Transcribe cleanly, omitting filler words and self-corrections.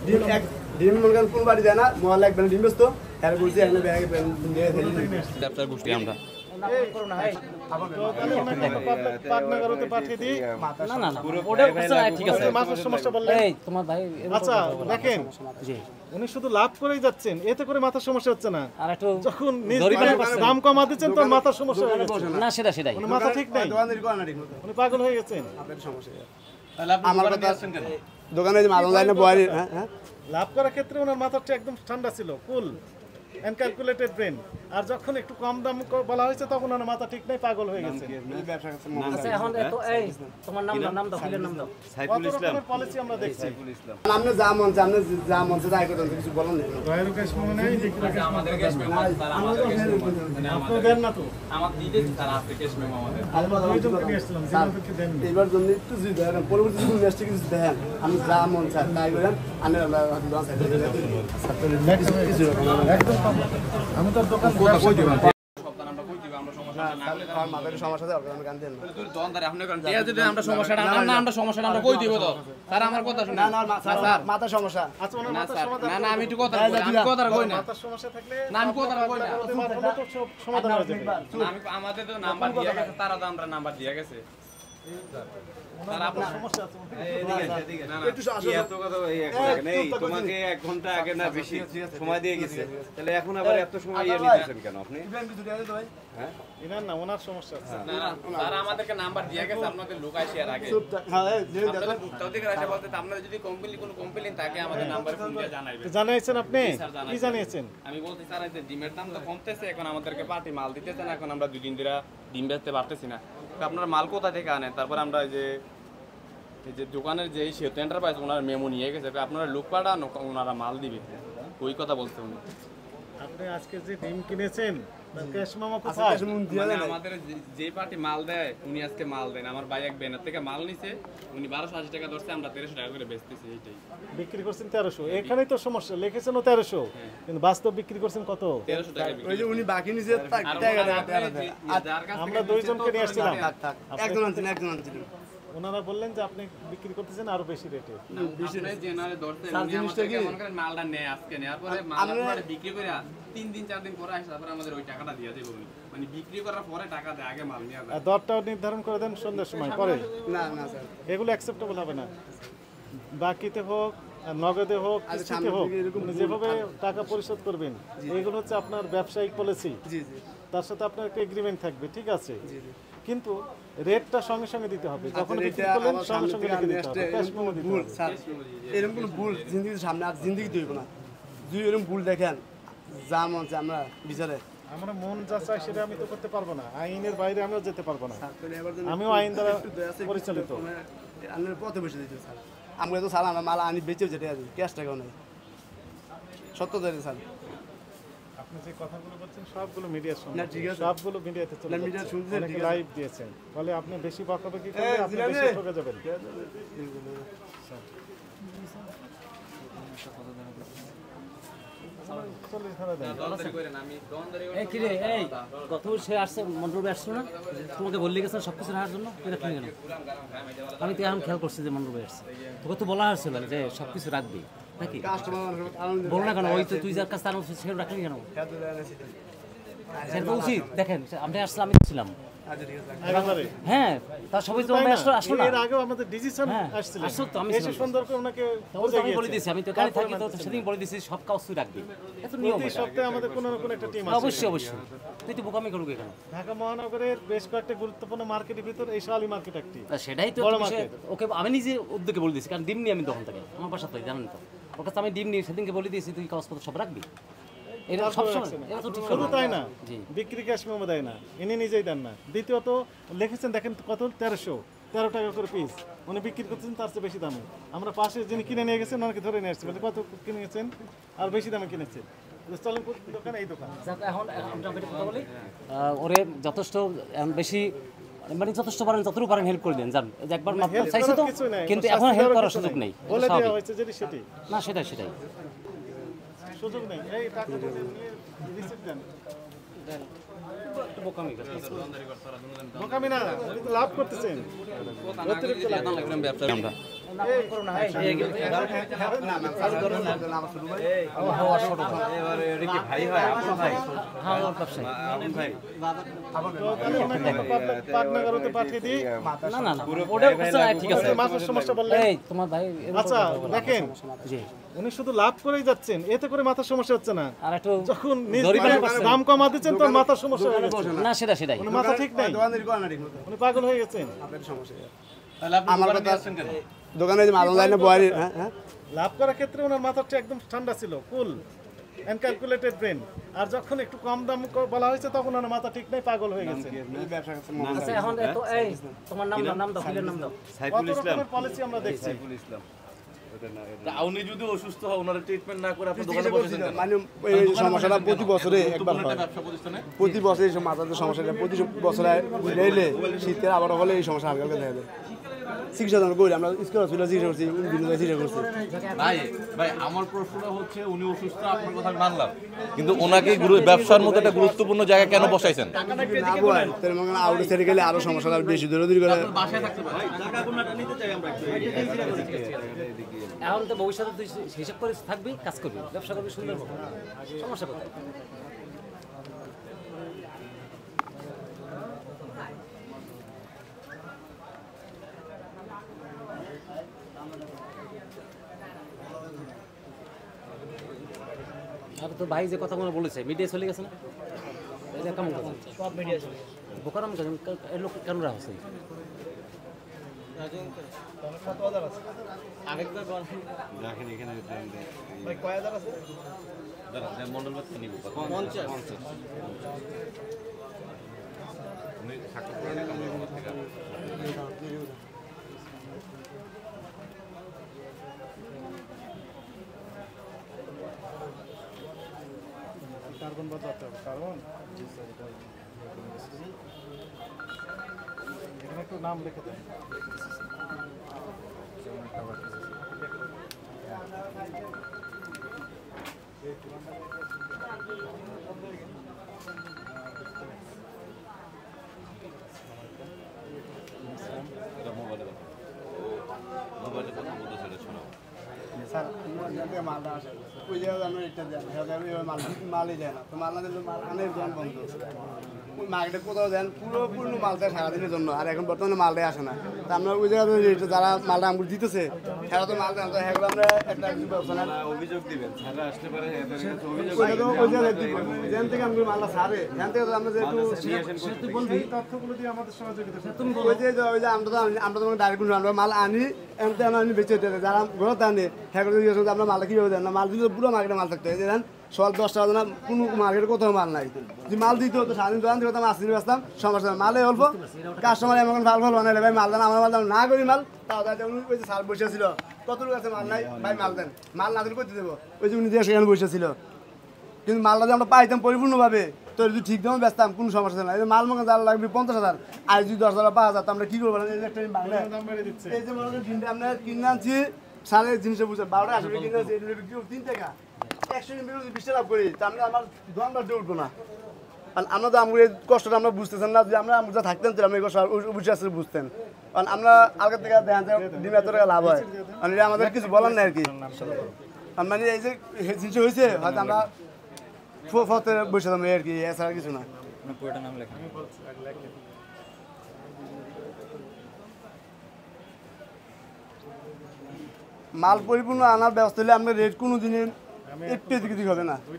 ডিম এক ডিম মনে করেন কোন বাড়ি দেয় না মহল এক ডিম বেচত এর বলছি একটা ব্যাগে দিয়ে ব্যবসার গোষ্ঠী আমরা উনি শুধু লাভ করেই যাচ্ছেন, এতে করে মাথার সমস্যা হচ্ছে না। আর একটু যখন দাম কমা দিচ্ছেন তখন মাথার সমস্যা হয়ে যাচ্ছে। না সেটাই উনি মাথা ঠিক নাই, উনি পাগল হয়ে গেছেন। আমার কথা দোকানে যে মাল অনলাইনে বয় হ্যাঁ লাভ করার ক্ষেত্রে ওনার মাথাটা একদম ঠান্ডা ছিল, কুল এন্ড ক্যালকুলেটেড ব্রেন। আর যখন একটু কম দাম বলা হয়েছে তখন ওনার মাথা ঠিক নাই, পাগল হয়ে গেছে। আচ্ছা এখন এই তোমার নাম দাও ফুলের নাম দাও। সাইফুল ইসলাম পলিসি আমরা দেখছি। আপনি যা মন যাই করেন কিছু বলেন না। রয়্যাল ক্যাশ মেমো নাই, আমাদের ক্যাশ মেমো আপনি দেন না তো। আমাকে দিতে তার আপনি ক্যাশ মেমো আমাদের। এবার জন্য একটু যদি দেখেন পরবর্তী যখন নেক্সট কিছু দেখেন আমি যা মন চাই তাই করেন আমি আমি তো দোকান মাথা সমস্যা আমি একটু কথা কই না আমাদের তো নাম্বার দিয়ে গেছে, তারা তো আমরা নাম্বার দিয়ে গেছে। তোমাকে 1 ঘন্টা আগে না বেশি সময় দিয়ে গেছে, তাহলে এখন আবার এত সময় নিতেছেন কেন আপনি? না ওনার সমস্যা আছে। তারা আমাদেরকে নাম্বার দিয়ে গেছে, আপনাদের লোক আসে এর আগে আপনাদের যদি কোনো কমপ্লেইন থাকে আমাদের নাম্বারে ফোন দিয়ে জানাইবেন। জানাইছেন আপনি? কি জানিয়েছেন? আমি বলতে স্যার এই ডিমের দাম তো কমতেছে, এখন আমাদেরকে পার্টি মাল দিতেছে না, এখন আমরা 2 দিন ধরে ডিম বেচতে পারতেছি না। আপনারা মাল কোথা থেকে আনেন? তারপর আমরা এই যে দোকানের যে সেতু এন্টারপ্রাইজ ওনার মেমো নিয়ে গেছে, আপনারা লোক পাঠান ওনারা মাল দিবে, ওই কথা বলতে উনি। আপনি আজকে যে ডিম কিনেছেন ক্যাশ মেমো কোথায়? আমাদের যে পার্টি মাল দেয় উনি আজকে মাল দেন। আমার ভাই এক ব্যানার থেকে মাল নিছে, উনি 1280 টাকা ধরছে, আমরা 1300 টাকা করে বেচতেছি। এইটাই বিক্রি করছেন 1300। এখানেই তো সমস্যা, লিখেছেনও 1300 কিন্তু বাস্তব বিক্রি করছেন কত? 1300 টাকা। ওই যে উনি বাকি নিছে আমরা দুইজনকে নিয়ে আসছিলাম, একজন আনছিলেন। ওনারা বললেন যে আপনি বিক্রি করতেছেন আরো বেশি রেটে। মালটা নেয় আজকে, নেওয়ার পরে মাল বিক্রি করে 3 দিন 4 দিন পরে আসে, তারপরে আমাদের ওই টাকাটা দিয়ে দেব। মানে বিক্রি করার পরে টাকা দেয়, আগে মাল নিয়ে যায়। দরটাও নির্ধারণ করে দেন সন্ধ্যার সময় পরে। না না স্যার, এগুলো অ্যাকসেপ্টেবল হবে না। বাকিতে হোক নগদে হোক কিস্তিতে হোক যেভাবে টাকা পরিশোধ করবেন এইগুলো হচ্ছে আপনার ব্যবসায়িক পলিসি। তার সাথে আপনার একটা এগ্রিমেন্ট থাকবে, ঠিক আছে, কিন্তু রেটটা সঙ্গে সঙ্গে দিতে হবে। যখন বিক্রি করলেন সঙ্গে সঙ্গে লিখে দিতে হবে। ক্যাশ মেমো দিতে হবে। স্যার এরকম কোনো ভুল জিন্দিগির সামনে আর জিন্দিগি দেব না। যদি এরকম ভুল দেখেন যা মন চায় আমরা বিচারে আমরা মন যা চাই সেটা আমি তো করতে পারবো না, আইনের বাইরে আমিও যেতে পারবো না। আমিও আইন দ্বারা পরিচালিত। পথে বসে দিতে স্যার আমরা তো স্যার আমরা মাল আনি বেঁচেও যেতে আছি, ক্যাশ টাকাও নেই, সত্য দেয় স্যার। আপনি যে কথাগুলো বলছেন সবগুলো মিডিয়ার না ঠিক আছে, সবগুলো মিডিয়াতে চলে যাচ্ছে, মিডিয়া শুনছেন, লাইভ দিয়েছেন, ফলে আপনি বেশি বকাবকি করলে আপনি বেশি ঠকে যাবেন। তোমাকে বললে গেছে সবকিছু রাখার জন্য, আমি তো এখন খেয়াল করছি যে মন্ডপে আসছে, তোকে তো বলা হয়েছিল যে সবকিছু রাখবি নাকি, বল না কেন? ওই তো তুই যার কাছে সেটা রাখলি কেন? সেটা উচিত। দেখেন আপনি আসলে আমি ছিলাম, হ্যাঁ তার সবাই তো আসলো না। এর আগেও আমাদের ডিসিশন আসছিল, আসল তো আমি এসে সুন্দর করে ওনাকে বলে দিয়েছি, আমি তো এখানে থাকি তো সেদিন বলে দিয়েছি সব কাজ তুই রাখবি। এত নিয়ম, প্রতি সপ্তাহে আমাদের কোনো না কোনো একটা টিম আছে। অবশ্যই অবশ্যই, তুই তো বোকামি করবি কেন? ঢাকা মহানগরের বেশ কয়েকটা গুরুত্বপূর্ণ মার্কেটের ভিতর এই শালি মার্কেট একটি। সেটাই তো ওকে আমি নিজে উদ্যোগে বলে দিয়েছি, কারণ ডিম নিয়ে আমি তখন থেকে আমার বাসা তো জানেন তো, ওর কাছে আমি ডিম নিয়ে সেদিনকে বলে দিয়েছি তুই কাগজপত্র সব রাখবি। শুধু তাই না, বিক্রি ক্যাশ মেমো দেয় না, ইনি নিজেই দেন না। দ্বিতীয়ত লিখেছেন দেখেন কত, 13 টাকা করে পিস, উনি বিক্রি করছেন তার চেয়ে বেশি দামে। আমরা পাশে যিনি কিনে নিয়ে গেছেন ওনাকে ধরে নিয়ে আসছি, মানে কত কিনে গেছেন আর বেশি দামে কিনেছেন। দোকান এই দোকান এখন কথা বলি, ওরে যথেষ্ট বেশি মানে যথেষ্ট পারেন যতটুকু পারেন হেল্প করে দেন, জান একবার চাইছে তো, কিন্তু এখন হেল্প করার সুযোগ নেই। বলে দেওয়া হয়েছে যদি সেটি না, সেটাই সুযোগ নেই। এই টাকা নিয়ে রিসিপ্ট দেন, বোকামি না, লাভ করতেছেন, অতিরিক্ত লাভ। করো না এই এগুলো এবারে এটা কি ভাই হয় আপন ভাই হ্যাঁ ওর ব্যবসায়ী আপন ভাই পাটনাগারতে পাঠিয়ে দিই। না না না ওটা কিছু না, ঠিক আছে মাছের সমস্যা বললেন। এই তোমার ভাই এরকম আচ্ছা কথা বলো না। দেখেন, জি উনি শুধু লাভ করেই যাচ্ছেন, এতে করে মাথার সমস্যা হচ্ছে না। আর একটু যখন নিজ জরিমানা মানে করছেন। দাম কমা দিচ্ছেন তখন মাথার সমস্যা হয়ে গেছে। না সেটাই উনি মাথা ঠিক নাই, দোকানদারি করে না ঠিক মতো উনি পাগল হয়ে গেছেন। আপনার সমস্যা তাহলে আপনি আমার দোকানে কথা- আসছেন কেন? দোকানে যে মাল লাইনে বয়ারি হ্যাঁ হ্যাঁ লাভ করার ক্ষেত্রে ওনার মাথাটা একদম ঠান্ডা ছিল, কুল এন্ড ক্যালকুলেটেড ব্রেন। আর যখন একটু কম দাম বলা হয়েছে তখন ওনার মাথা ঠিক নাই, পাগল হয়ে গেছে। ব্যবসা করছে আচ্ছা এখন এত এই তোমার নাম দাও ফিলের নাম দাও সাইফুল কত ইসলাম রকমের পলিসি আমরা দেখছি। সাইফুল ইসলাম উনি যদি অসুস্থ হয় ওনার ট্রিটমেন্ট না করে আপনি দোকানে চিকিৎসা বসেছেন করছি কেন? মানে এই সমস্যাটা প্রতি বছরে একবার গুরুত্বপূর্ণ হয় একটা ব্যবসা প্রতিষ্ঠানে প্রতি বছর এই মাথাতে সমস্যাটা প্রতি বছরে এলে শীতের আবার হলে এই সমস্যা হালকা হালকা দেখা যায় চিকিৎসা আমরা করি আমরা স্কুল হসপিটাল চিকিৎসা করছি বিভিন্ন চিকিৎসা করছি ভাই ভাই আমার প্রশ্নটা হচ্ছে উনি অসুস্থ আপনার কথা আমি মানলাম কিন্তু ওনাকে ব্যবসার মধ্যে একটা গুরুত্বপূর্ণ জায়গায় কেন বসাইছেন? না বয় তাহলে মনে করেন আউটে ছেড়ে গেলে আরো সমস্যাটা বেশি দূরে দূরে করে বাসায় থাকতে পারে এখন তো ভবিষ্যতে তুই হিসাব করে থাকবি, কাজ করবি, ব্যবসা করবি, সুন্দর হবে। সমস্যা কোথায়? আর তো ভাই যে কথাগুলো বলেছে মিডিয়া চলে গেছে না, এটা কেমন কথা? সব মিডিয়া চলে গেছে। বোকারাম এর লোক কেন রাখা হচ্ছে? রাখেন এখানে মন্ডল বাচ্চা নিব উনি সাক্ষাৎ করে নেন আমার থেকে কার্বন বাজাতে হবে, কার্বন এখানে একটু নাম লিখে দেন। মোবাইলে কথা বলতে সেটা শোনাও স্যার মালটা আসে ওই জায়গায় আমরা এটা দেন মালই দেয় না তো মাল না দিলে মাল আনের দোকান বন্ধ মার্কেটে কোথাও দেন পুরো পূর্ণ মাল দেয় সারাদিনের জন্য আর এখন বর্তমানে মালটাই আসে না তো আমরা ওই জায়গায় যারা মালটা আমাকে দিতেছে তারা তো মাল দেন তো সেগুলো আমরা একটা কিছু ব্যবসা না অভিযোগ দিবেন স্যাররা আসতে পারে এদের কাছে অভিযোগ ওইটা তো ওই জায়গায় দিব যেখান থেকে আমি মালটা সারে সেখান থেকে তো আমরা যে একটু তুই বলবি তথ্যগুলো দিয়ে আমাদের সহযোগিতা করতে। তুমি ওই যে আমরা তো ডাইরেক্ট আমরা মাল আনি এমতে আনি বেঁচে দিতে যারা ঘরত আনে সেগুলো জিজ্ঞেস করতে আমরা মালটা কীভাবে দেন না মাল দিতে পুরো মার্কেটে মাল থাকতে হয় দেন সকাল 10টা বাজে না কোনো মার্কেটে কোথাও মাল নাই যদি মাল দিতে হতো সারাদিন দোকান থেকে মাছ নিয়ে আসতাম সমস্যা নেই। মালে অল্প কাস্টমার এমন ভালো ভালো বানাইলে ভাই মাল দেন আমার মাল দাম না করি মাল তাও তাই ওই যে সার বসেছিল কতটুকু আছে মাল নাই ভাই মাল দেন মাল না দিলে করতে দেবো ওই যে উনি দিয়ে সেখানে বসেছিল কিন্তু মালটা যদি আমরা পাইতাম পরিপূর্ণভাবে তো যদি ঠিক দামে বেচতাম কোনো সমস্যা নাই মাল মনে যারা লাগবে 50,000 আর যদি 10,000 5,000 তো আমরা কি করবো এই যে একটা বাংলা দাম বেড়ে দিচ্ছে। এই যে মনে করেন দিনটা আমরা কিনে আনছি সাড়ে জিনিসটা বুঝে 12টা আসবে কিনে আনছি এটা বিক্রি করবো 3 টাকা 100 টাকা বিক্রি 20 টাকা লাভ করি তাহলে আমার দোকানটা উঠবো না আর আমরা তো আমাদের কষ্টটা আমরা বুঝতেছেন না যে আমরা যা থাকতেন তো আমরা এই কষ্ট অবশ্যই আসলে বুঝতেন কারণ আমরা আগের থেকে দেখা যায় ডিম এত টাকা লাভ হয় মানে এটা আমাদের কিছু বলার নাই আর কি মানে এই যে জিনিস হয়েছে হয়তো আমরা ফতে বসে থাকবো আর কি এছাড়া কিছু না মাল পরিপূর্ণ আনার ব্যবস্থা হলে আমরা রেট কোনো দিনে একটু এদিকে হবে না